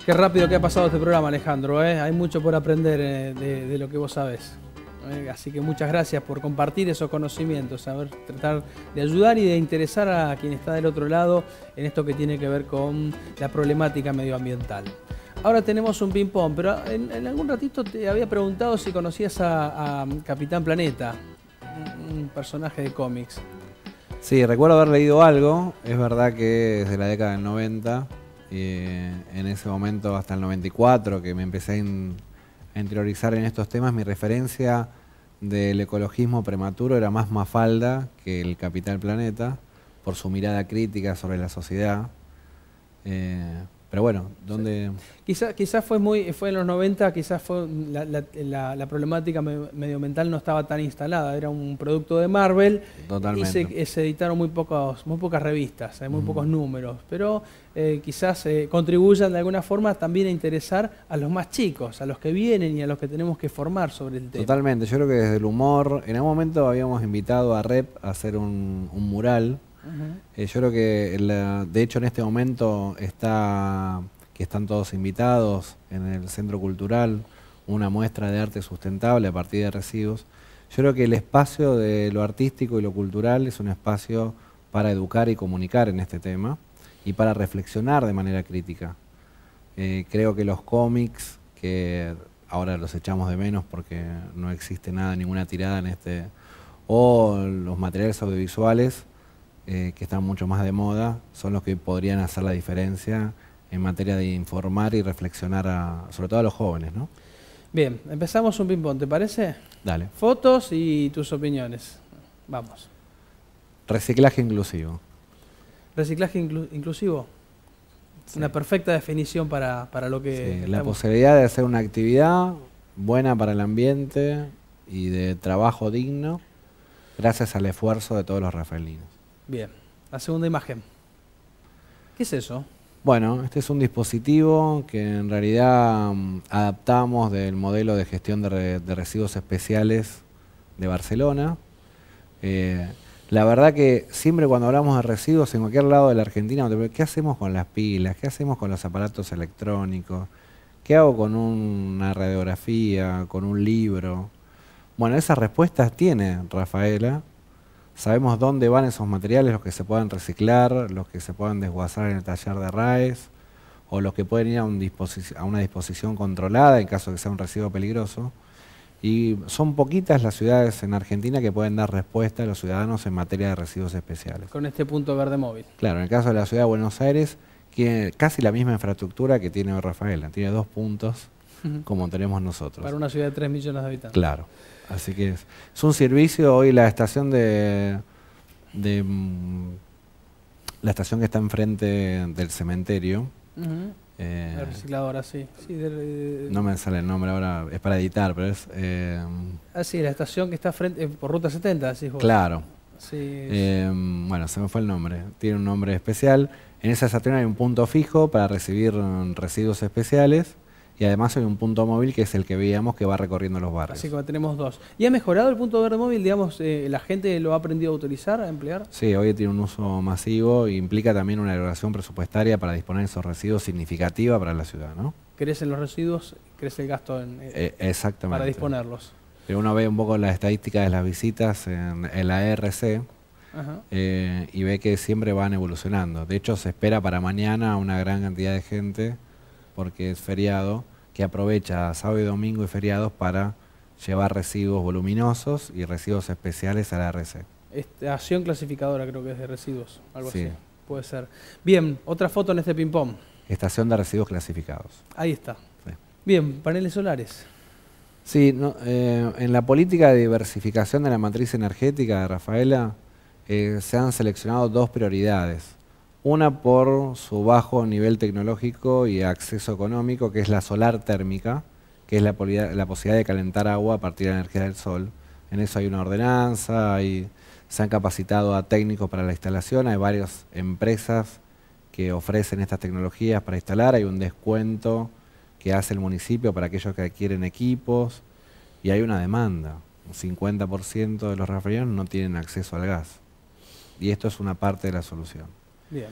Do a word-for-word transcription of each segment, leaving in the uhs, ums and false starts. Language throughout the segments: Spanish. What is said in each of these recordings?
Qué rápido que ha pasado este programa, Alejandro, ¿eh? Hay mucho por aprender eh, de, de lo que vos sabés. ¿eh? Así que muchas gracias por compartir esos conocimientos, saber tratar de ayudar y de interesar a quien está del otro lado en esto que tiene que ver con la problemática medioambiental. Ahora tenemos un ping-pong, pero en, en algún ratito te había preguntado si conocías a, a Capitán Planeta, un, un personaje de cómics. Sí, recuerdo haber leído algo. Es verdad que es de la década del noventa. Eh, en ese momento, hasta el noventa y cuatro, que me empecé a, in, a interiorizar en estos temas, mi referencia del ecologismo prematuro era más Mafalda que el Capitán Planeta, por su mirada crítica sobre la sociedad. Eh, pero bueno, ¿dónde...? Quizás quizá fue muy fue en los noventa, quizás fue la, la, la, la problemática medioambiental no estaba tan instalada, era un producto de Marvel. Totalmente. Y se, se editaron muy, pocos, muy pocas revistas, muy uh-huh. pocos números, pero eh, quizás eh, contribuyan de alguna forma también a interesar a los más chicos, a los que vienen y a los que tenemos que formar sobre el tema. Totalmente, yo creo que desde el humor, en algún momento habíamos invitado a Rep a hacer un, un mural. Uh-huh. eh, yo creo que, la, de hecho, en este momento está que están todos invitados en el Centro Cultural, una muestra de arte sustentable a partir de residuos. Yo creo que el espacio de lo artístico y lo cultural es un espacio para educar y comunicar en este tema y para reflexionar de manera crítica. Eh, creo que los cómics, que ahora los echamos de menos porque no existe nada, ninguna tirada en este, o los materiales audiovisuales, Eh, que están mucho más de moda, son los que podrían hacer la diferencia en materia de informar y reflexionar a, sobre todo a los jóvenes, ¿no? Bien, empezamos un ping-pong, ¿te parece? Dale. Fotos y tus opiniones. Vamos. Reciclaje inclusivo. ¿Reciclaje inclu inclusivo? Sí. Una perfecta definición para, para lo que... Sí, estamos... La posibilidad de hacer una actividad buena para el ambiente y de trabajo digno gracias al esfuerzo de todos los rafaelinos. Bien, la segunda imagen. ¿Qué es eso? Bueno, este es un dispositivo que en realidad um, adaptamos del modelo de gestión de, re, de residuos especiales de Barcelona. Eh, la verdad que siempre cuando hablamos de residuos en cualquier lado de la Argentina, ¿qué hacemos con las pilas? ¿Qué hacemos con los aparatos electrónicos? ¿Qué hago con un, una radiografía, con un libro? Bueno, esas respuestas tiene Rafaela. Sabemos dónde van esos materiales, los que se puedan reciclar, los que se puedan desguazar en el taller de RAES, o los que pueden ir a, un a una disposición controlada en caso de que sea un residuo peligroso. Y son poquitas las ciudades en Argentina que pueden dar respuesta a los ciudadanos en materia de residuos especiales. Con este punto verde móvil. Claro, en el caso de la ciudad de Buenos Aires, tiene casi la misma infraestructura que tiene Rafaela. Tiene dos puntos, uh-huh. como tenemos nosotros. Para una ciudad de tres millones de habitantes. Claro. Así que es, es un servicio. Hoy la estación de, de la estación que está enfrente del cementerio. Uh-huh. eh, la recicladora, sí. sí de, de, no me sale el nombre ahora, es para editar, pero es... Eh, ah, sí, la estación que está frente, eh, por Ruta setenta, decís vos. Claro. Sí, eh, bueno, se me fue el nombre. Tiene un nombre especial. En esa estación hay un punto fijo para recibir residuos especiales. Y además hay un punto móvil que es el que veíamos que va recorriendo los barrios. Así que tenemos dos. ¿Y ha mejorado el punto verde móvil? Digamos, eh, ¿la gente lo ha aprendido a utilizar, a emplear? Sí, hoy tiene un uso masivo e implica también una erogación presupuestaria para disponer de esos residuos significativa para la ciudad, ¿no? Crecen los residuos, crece el gasto en, eh, exactamente. para disponerlos. Pero uno ve un poco las estadísticas de las visitas en, en la E R C eh, y ve que siempre van evolucionando. De hecho, se espera para mañana una gran cantidad de gente, porque es feriado, que aprovecha sábado y domingo y feriados para llevar residuos voluminosos y residuos especiales a la E R C. Estación clasificadora creo que es de residuos, algo sí. así, puede ser. Bien, otra foto en este ping-pong. Estación de residuos clasificados. Ahí está. Sí. Bien, paneles solares. Sí, no, eh, en la política de diversificación de la matriz energética de Rafaela eh, se han seleccionado dos prioridades. Una por su bajo nivel tecnológico y acceso económico, que es la solar térmica, que es la, la posibilidad de calentar agua a partir de la energía del sol. En eso hay una ordenanza, hay, se han capacitado a técnicos para la instalación, hay varias empresas que ofrecen estas tecnologías para instalar, hay un descuento que hace el municipio para aquellos que adquieren equipos, y hay una demanda. Un cincuenta por ciento de los rafaelinos no tienen acceso al gas. Y esto es una parte de la solución. Bien.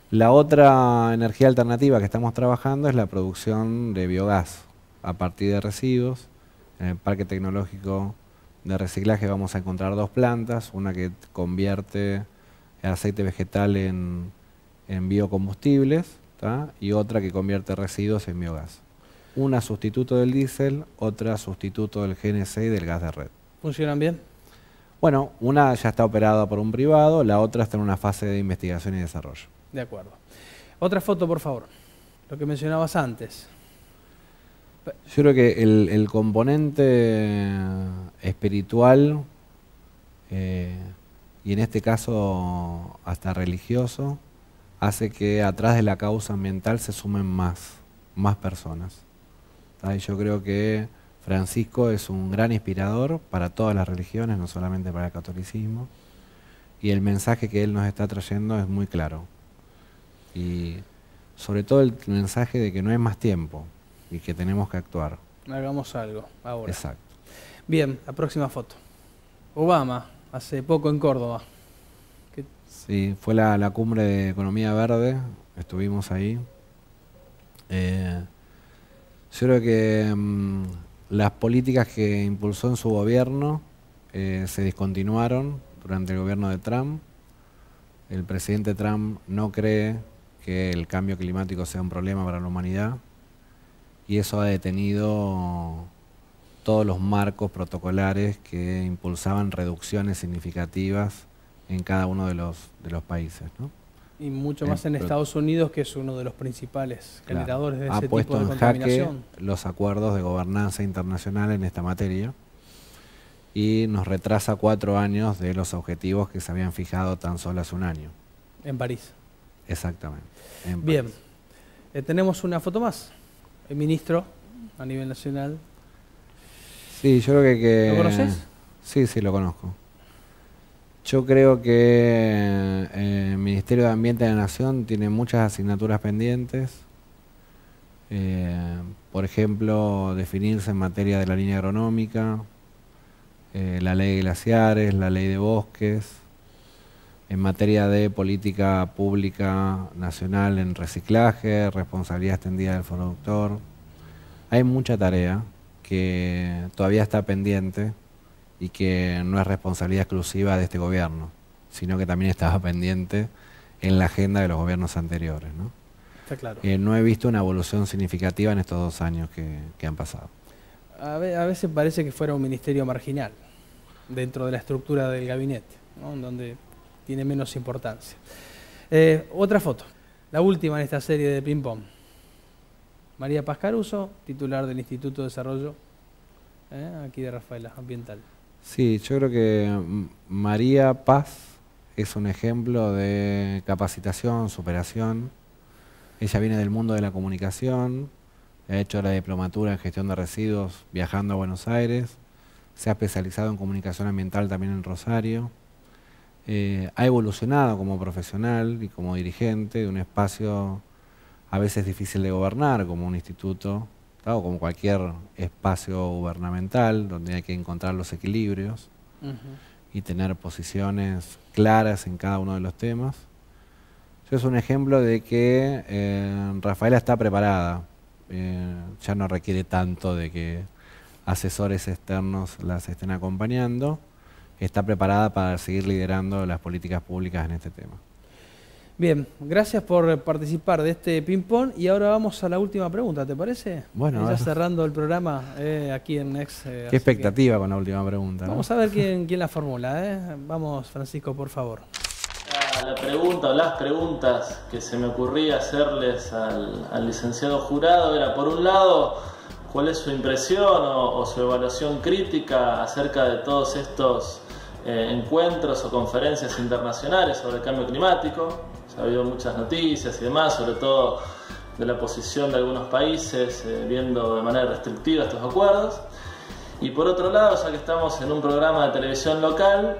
La otra energía alternativa que estamos trabajando es la producción de biogás a partir de residuos. En el Parque Tecnológico de Reciclaje vamos a encontrar dos plantas, una que convierte el aceite vegetal en, en biocombustibles, ¿tá? Y otra que convierte residuos en biogás. Una sustituto del diésel, otra sustituto del G N C y del gas de red. ¿Funcionan bien? Bueno, una ya está operada por un privado, la otra está en una fase de investigación y desarrollo. De acuerdo. Otra foto, por favor. Lo que mencionabas antes. Yo creo que el, el componente espiritual, eh, y en este caso hasta religioso, hace que atrás de la causa ambiental se sumen más, más personas. ¿Tá? Y yo creo que Francisco es un gran inspirador para todas las religiones, no solamente para el catolicismo, y el mensaje que él nos está trayendo es muy claro. Y sobre todo el mensaje de que no hay más tiempo y que tenemos que actuar. Hagamos algo ahora. Exacto. Bien, la próxima foto. Obama, hace poco en Córdoba. ¿Qué? Sí, fue la, la cumbre de Economía Verde, estuvimos ahí. Eh, yo creo que mmm, las políticas que impulsó en su gobierno eh, se discontinuaron durante el gobierno de Trump. El presidente Trump no cree que el cambio climático sea un problema para la humanidad y eso ha detenido todos los marcos protocolares que impulsaban reducciones significativas en cada uno de los, de los países, ¿no? Y mucho más en Estados Unidos, que es uno de los principales claro, generadores de ese ha tipo puesto de en contaminación. jaque los acuerdos de gobernanza internacional en esta materia y nos retrasa cuatro años de los objetivos que se habían fijado tan solo hace un año. En París. Exactamente. En Bien, París. Eh, tenemos una foto más. El ministro a nivel nacional. Sí, yo creo que... que ¿Lo conoces? Sí, sí, lo conozco. Yo creo que eh, el Ministerio de Ambiente de la Nación tiene muchas asignaturas pendientes. Eh, por ejemplo, definirse en materia de la línea agronómica, eh, la ley de glaciares, la ley de bosques, en materia de política pública nacional en reciclaje, responsabilidad extendida del productor. Hay mucha tarea que todavía está pendiente y que no es responsabilidad exclusiva de este gobierno, sino que también estaba pendiente en la agenda de los gobiernos anteriores, ¿no? Está claro. Eh, no he visto una evolución significativa en estos dos años que, que han pasado. A, ve, a veces parece que fuera un ministerio marginal dentro de la estructura del gabinete, ¿no? Donde tiene menos importancia. Eh, otra foto, la última en esta serie de Ping Pong. María Paz Caruso, titular del Instituto de Desarrollo, eh, aquí de Rafaela, ambiental. Sí, yo creo que María Paz es un ejemplo de capacitación, superación. Ella viene del mundo de la comunicación, ha hecho la diplomatura en gestión de residuos viajando a Buenos Aires, se ha especializado en comunicación ambiental también en Rosario. Eh, ha evolucionado como profesional y como dirigente de un espacio a veces difícil de gobernar, como un instituto, ¿tá? O como cualquier espacio gubernamental, donde hay que encontrar los equilibrios uh-huh. y tener posiciones claras en cada uno de los temas. Eso es un ejemplo de que eh, Rafaela está preparada, eh, ya no requiere tanto de que asesores externos las estén acompañando. Está preparada para seguir liderando las políticas públicas en este tema. Bien, gracias por participar de este ping-pong y ahora vamos a la última pregunta, ¿te parece? Bueno, ya cerrando el programa eh, aquí en Next. Eh, Qué expectativa que... con la última pregunta, ¿no? Vamos a ver quién, quién la formula, ¿eh? Vamos, Francisco, por favor. La pregunta o las preguntas que se me ocurría hacerles al, al licenciado jurado era, por un lado, ¿cuál es su impresión o, o su evaluación crítica acerca de todos estos eh, encuentros o conferencias internacionales sobre el cambio climático? Ha habido muchas noticias y demás, sobre todo de la posición de algunos países eh, viendo de manera restrictiva estos acuerdos. Y por otro lado, ya que estamos en un programa de televisión local,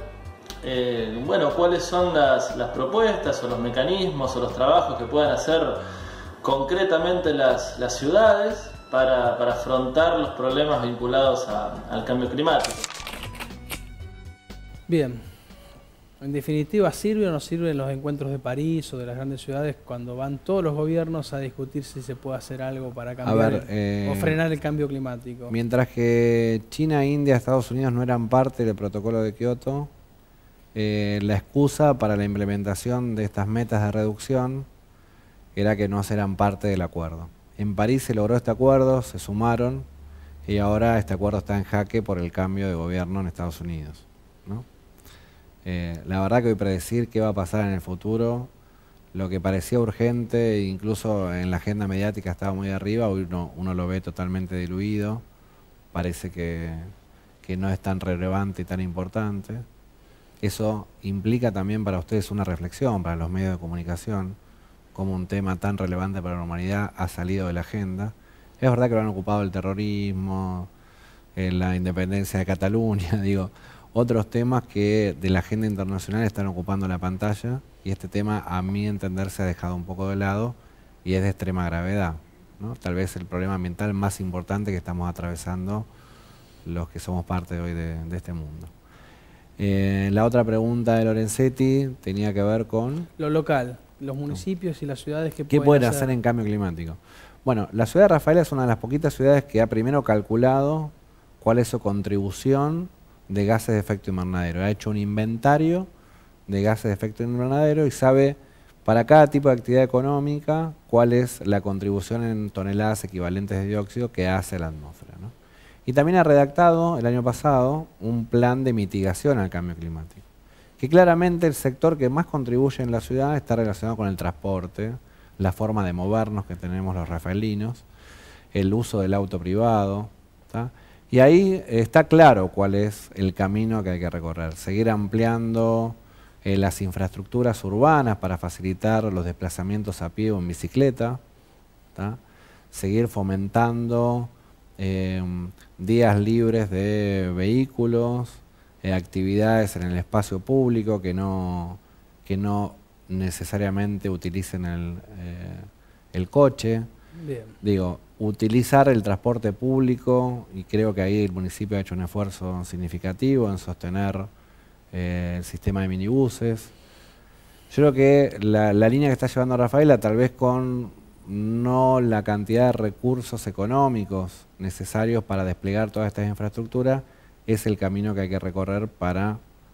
eh, bueno, ¿cuáles son las, las propuestas o los mecanismos o los trabajos que puedan hacer concretamente las, las ciudades para, para afrontar los problemas vinculados a, al cambio climático? Bien, En definitiva, ¿sirve o no sirven los encuentros de París o de las grandes ciudades cuando van todos los gobiernos a discutir si se puede hacer algo para cambiar ver, eh, o frenar el cambio climático? Mientras que China, India, Estados Unidos no eran parte del protocolo de Kioto, eh, la excusa para la implementación de estas metas de reducción era que no eran parte del acuerdo. En París se logró este acuerdo, se sumaron y ahora este acuerdo está en jaque por el cambio de gobierno en Estados Unidos, ¿no? Eh, la verdad que hoy predecir qué va a pasar en el futuro, lo que parecía urgente, incluso en la agenda mediática estaba muy arriba, hoy uno, uno lo ve totalmente diluido, parece que, que no es tan relevante y tan importante. Eso implica también para ustedes una reflexión, para los medios de comunicación, cómo un tema tan relevante para la humanidad ha salido de la agenda. Es verdad que lo han ocupado el terrorismo, eh, la independencia de Cataluña, digo, otros temas que de la agenda internacional están ocupando la pantalla y este tema, a mi entender, se ha dejado un poco de lado y es de extrema gravedad, ¿no? Tal vez el problema ambiental más importante que estamos atravesando los que somos parte hoy de, de este mundo. Eh, la otra pregunta de Lorenzetti tenía que ver con... Lo local, los municipios y las ciudades que ¿Qué pueden, pueden hacer? hacer en cambio climático? Bueno, la ciudad de Rafaela es una de las poquitas ciudades que ha primero calculado cuál es su contribución de gases de efecto invernadero. Ha hecho un inventario de gases de efecto invernadero y sabe para cada tipo de actividad económica cuál es la contribución en toneladas equivalentes de dióxido que hace la atmósfera, ¿no? Y también ha redactado el año pasado un plan de mitigación al cambio climático, que claramente el sector que más contribuye en la ciudad está relacionado con el transporte, la forma de movernos que tenemos los rafaelinos, el uso del auto privado, ¿tá? Y ahí está claro cuál es el camino que hay que recorrer. Seguir ampliando eh, las infraestructuras urbanas para facilitar los desplazamientos a pie o en bicicleta, ¿tá? Seguir fomentando eh, días libres de vehículos, eh, actividades en el espacio público que no, que no necesariamente utilicen el, eh, el coche. Bien. Digo, utilizar el transporte público, y creo que ahí el municipio ha hecho un esfuerzo significativo en sostener eh, el sistema de minibuses. Yo creo que la, la línea que está llevando Rafaela, tal vez con no la cantidad de recursos económicos necesarios para desplegar todas estas infraestructuras, es el camino que hay que recorrer para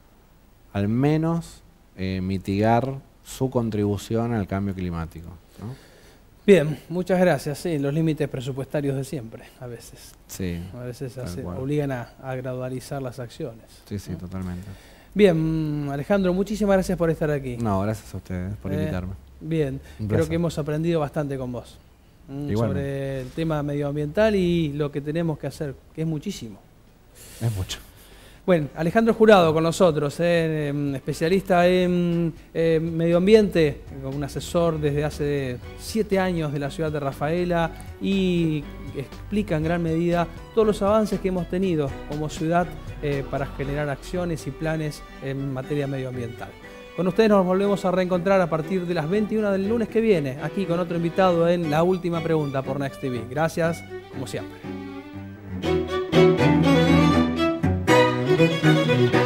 al menos eh, mitigar su contribución al cambio climático, ¿no? Bien, muchas gracias. Sí, los límites presupuestarios de siempre, a veces. Sí. A veces tal hace- cual. obligan a, a gradualizar las acciones. Sí, sí, totalmente. Bien, Alejandro, muchísimas gracias por estar aquí. No, gracias a ustedes por Eh, invitarme. Bien, Un creo placer. que hemos aprendido bastante con vos mm, Igualmente. sobre el tema medioambiental y lo que tenemos que hacer, que es muchísimo. Es mucho. Bueno, Alejandro Jurado con nosotros, eh, em, especialista en eh, medio ambiente, un asesor desde hace siete años de la ciudad de Rafaela y explica en gran medida todos los avances que hemos tenido como ciudad eh, para generar acciones y planes en materia medioambiental. Con ustedes nos volvemos a reencontrar a partir de las veintiuna del lunes que viene, aquí con otro invitado en La Última Pregunta por Next T V. Gracias, como siempre. Thank you.